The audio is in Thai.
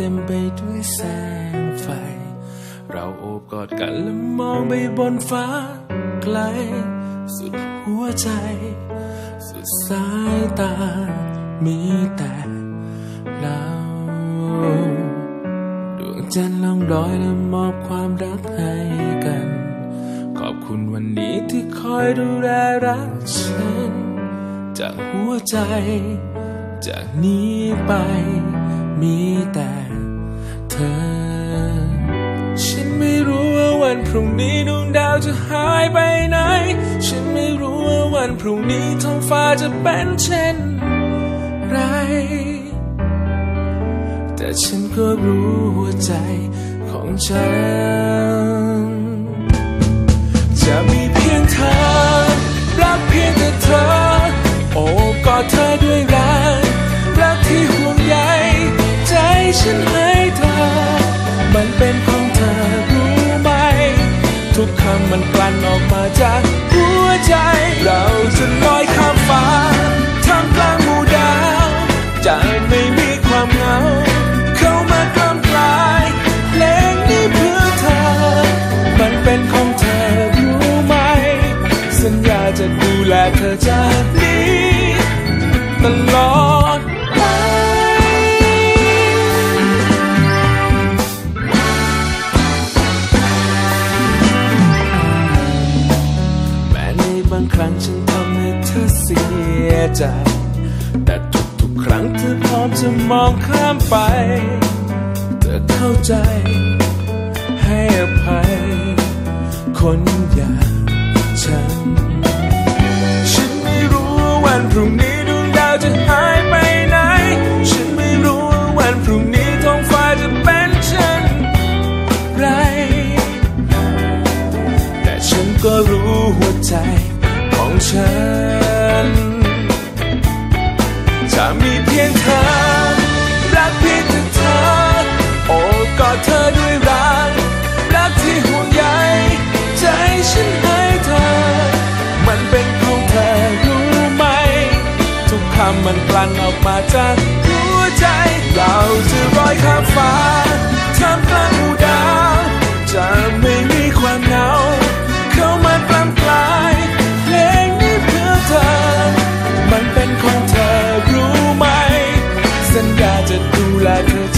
ต็มไปด้วยแสงไฟเราโอบกอดกันและมองไปบนฟ้าไกลสุดหัวใจสุดสายตามีแต่เราดวงจันทร์ล่องลอยและมอบความรักให้กันขอบคุณวันนี้ที่คอยดูแลรักฉันจากหัวใจจากนี้ไปมีแต่เธอฉันไม่รู้ว่าวันพรุ่งนี้ดวงดาวจะหายไปไหนฉันไม่รู้ว่าวันพรุ่งนี้ท้องฟ้าจะเป็นเช่นไรแต่ฉันก็รู้หัวใจของฉันจะมีเพียงเธอรักเพียงแต่เธอโอบกอดเธอด้วยรักที่ห่วงใยใจฉันให้เธอมันเป็นของเธอรู้ไหมทุกคำมันกลั่นออกมาจากหัวใจเราจะลอยข้ามฟ้าท่ามกลางหมู่ดาวจะไม่มีความเหงาเข้ามากล้ำกลายเพลงนี้เพื่อเธอมันเป็นของเธอรู้ไหมสัญญาจะดูแลเธอจากนี้ตลอดบางครั้งฉันทำให้เธอเสียใจแต่ทุกครั้งเธอพร้อมจะมองข้ามไปเธอเข้าใจให้อภัยคนอย่างฉันไม่รู้ว่าวันพรุ่งนี้ดวงดาวจะหายไปไหนฉันไม่รู้ว่าวันพรุ่งนี้ท้องฟ้าจะเป็นเช่นไรแต่ฉันก็รู้หัวใจของฉันจะมีเพียงเธอรักเพียงแต่เธอโอบกอดเธอด้วยรักที่ห่วงใยใจฉันให้เธอมันเป็นของเธอรู้ไหมทุกคำมันกลั่นออกมาจากหัวใจเราจะลอยข้ามฟ้าท่ามกลางหมู่ดาวจะไม่มีความเหงาเข้ามากล้ำกลายเพลงนี้เพื่อเธอมันเป็นของเธอรู้ไหมสัญญาจะดูแลเธอ